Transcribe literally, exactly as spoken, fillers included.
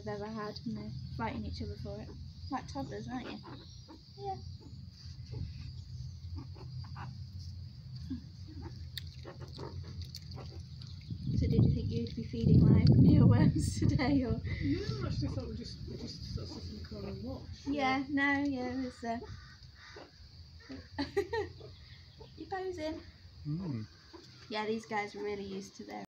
they've ever had, and they're fighting each other for it. Like toddlers, aren't you? Yeah. So did you think you'd be feeding live mealworms today, or? Yeah, I actually thought we'd just, we'd just sort of sit in the corner and watch. Yeah, no, yeah, it was, uh... You're posing. Mm. Yeah, these guys are really used to their